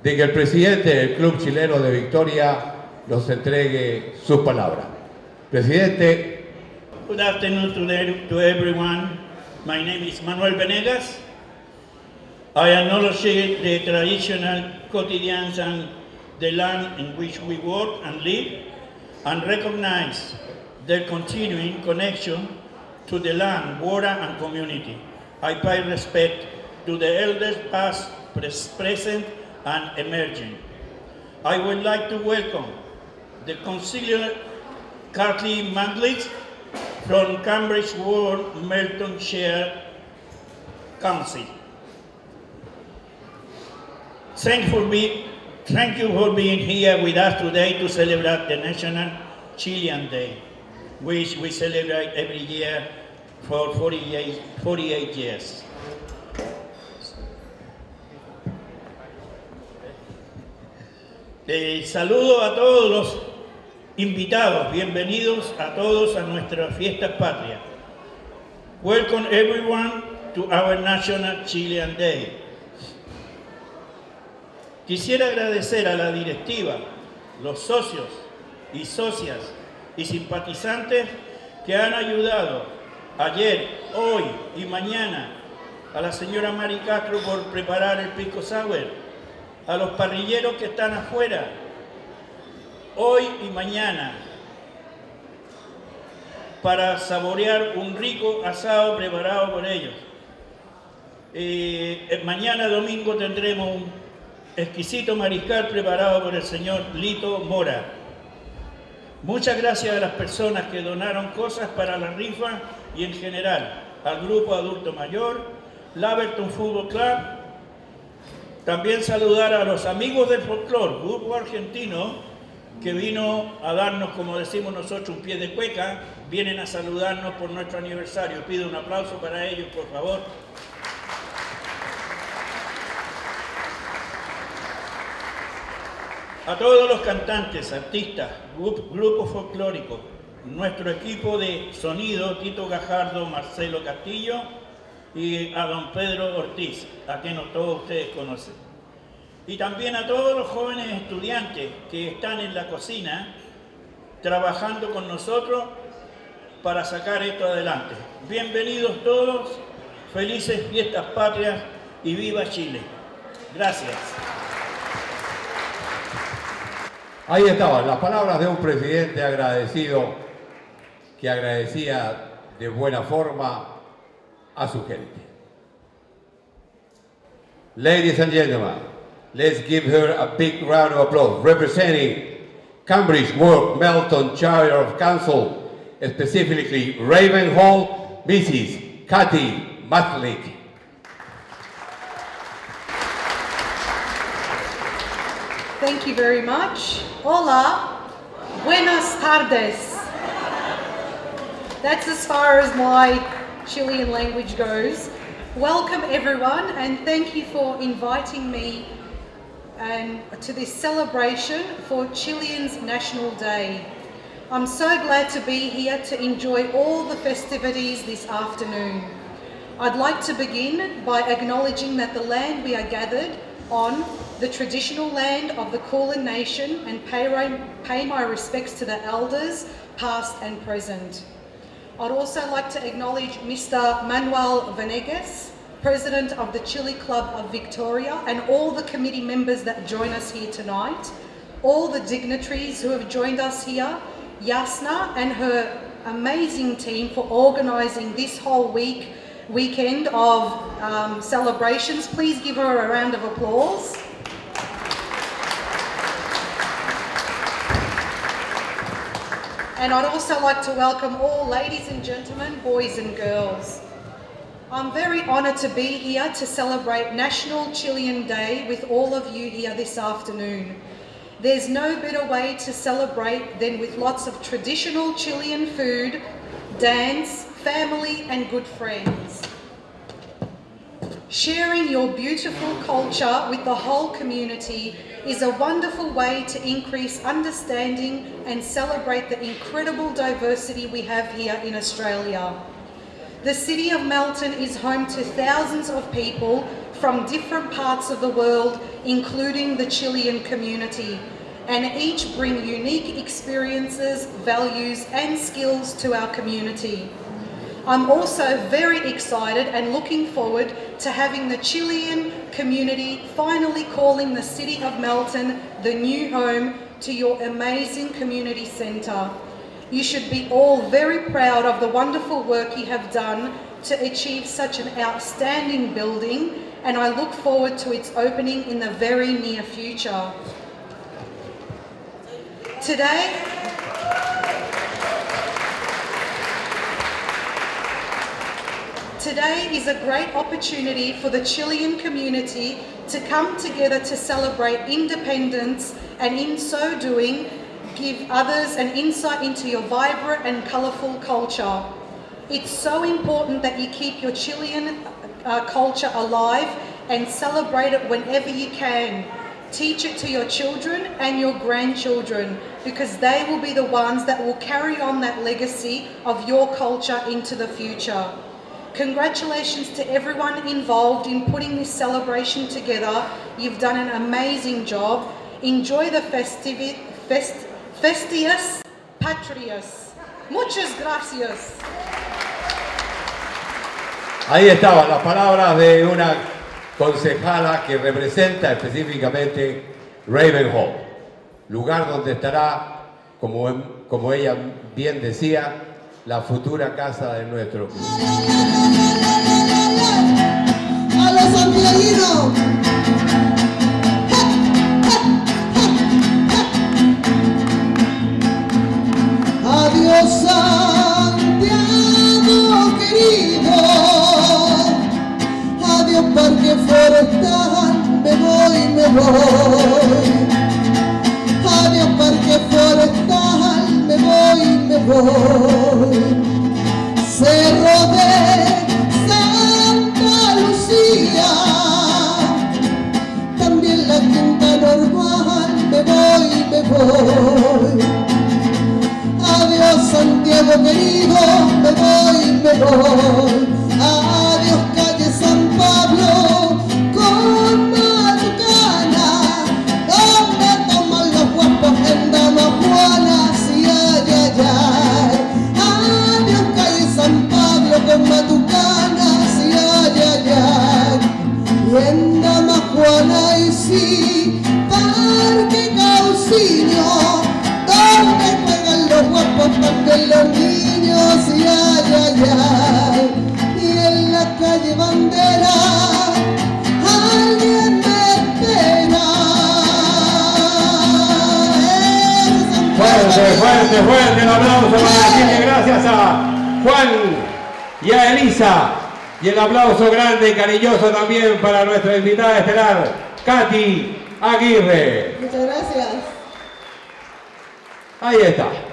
de que el presidente del Club Chileno de Victoria nos entregue sus palabras. Presidente. Good afternoon to everyone. My name is Manuel Venegas. I acknowledge the traditional quotidians and the land in which we work and live, and recognize their continuing connection to the land, water, and community. I pay respect to the elders past, present, and emerging. I would like to welcome the Councillor Kathleen Maglich from Cambridge Ward Mertonshire Council. Thank you for being here with us today to celebrate the National Chilean Day, which we celebrate every year for 48 years. Saludo a todos los invitados, bienvenidos a todos a nuestras fiestas patrias. Welcome everyone to our National Chilean Day. Quisiera agradecer a la directiva, los socios y socias y simpatizantes que han ayudado ayer, hoy y mañana a la señora Mari Castro por preparar el pisco sour, a los parrilleros que están afuera, hoy y mañana, para saborear un rico asado preparado por ellos. Mañana domingo tendremos un exquisito mariscal preparado por el señor Lito Mora. Muchas gracias a las personas que donaron cosas para la rifa y en general al Grupo Adulto Mayor, Laverton Fútbol Club. También saludar a los amigos del folclore, grupo argentino que vino a darnos, como decimos nosotros, un pie de cueca, vienen a saludarnos por nuestro aniversario. Pido un aplauso para ellos, por favor. A todos los cantantes, artistas, grupos folclóricos, nuestro equipo de sonido, Tito Gajardo, Marcelo Castillo, y a don Pedro Ortiz, a quien todos ustedes conocen. Y también a todos los jóvenes estudiantes que están en la cocina trabajando con nosotros para sacar esto adelante. Bienvenidos todos, felices fiestas patrias y viva Chile. Gracias. Ahí estaban las palabras de un presidente agradecido que agradecía de buena forma a su gente. Ladies and gentlemen, let's give her a big round of applause. Representing Cambridge Ward Mertonshire Council, specifically Ravenhall, Mrs. Kathy Matlick. Thank you very much. Hola, buenas tardes. That's as far as my Chilean language goes. Welcome everyone, and thank you for inviting me to this celebration for Chileans National Day. I'm so glad to be here to enjoy all the festivities this afternoon. I'd like to begin by acknowledging that the land we are gathered on, the traditional land of the Kulin Nation, and pay my respects to the elders, past and present. I'd also like to acknowledge Mr. Manuel Venegas, President of the Chile Club of Victoria, and all the committee members that join us here tonight, all the dignitaries who have joined us here, Yasna and her amazing team for organising this whole weekend of celebrations. Please give her a round of applause. And I'd also like to welcome all ladies and gentlemen, boys and girls. I'm very honoured to be here to celebrate National Chilean Day with all of you here this afternoon. There's no better way to celebrate than with lots of traditional Chilean food, dance, family and good friends. Sharing your beautiful culture with the whole community is a wonderful way to increase understanding and celebrate the incredible diversity we have here in Australia. The city of Melton is home to thousands of people from different parts of the world, including the Chilean community, and each bring unique experiences, values and skills to our community. I'm also very excited and looking forward to having the Chilean community finally calling the City of Melton the new home to your amazing community centre. You should be all very proud of the wonderful work you have done to achieve such an outstanding building, and I look forward to its opening in the very near future. Today is a great opportunity for the Chilean community to come together to celebrate independence, and in so doing, give others an insight into your vibrant and colourful culture. It's so important that you keep your Chilean culture alive and celebrate it whenever you can. Teach it to your children and your grandchildren, because they will be the ones that will carry on that legacy of your culture into the future. Congratulations to everyone involved in putting this celebration together. You've done an amazing job. Enjoy the Festias Patrias. Muchas gracias. Ahí estaban las palabras de una concejala que representa específicamente Ravenhall, lugar donde estará, como ella bien decía, la futura casa de nuestro club. ¡A los santiaguinos! Adiós Santiago querido, adiós Parque Forestal, me voy. Adiós Parque Forestal, me voy. Cerro de Santa Lucía, también la Quinta Normal, me voy. Adiós Santiago querido, me voy. Adiós calle San Pablo con Marucana, donde toman los guapos en Damas Juanas y ay. Adiós calle San Pablo con Matucanas y ay. Y en Damas Juanas y sí, Parque Cauciño, donde juegan los guapos también los niños y ay. Y en la calle Bandera alguien me espera. Fuerte el aplauso para decirle gracias a Juan y a Elisa, y el aplauso grande y cariñoso también para nuestra invitada estelar, Katy Aguirre. Muchas gracias. Ahí está.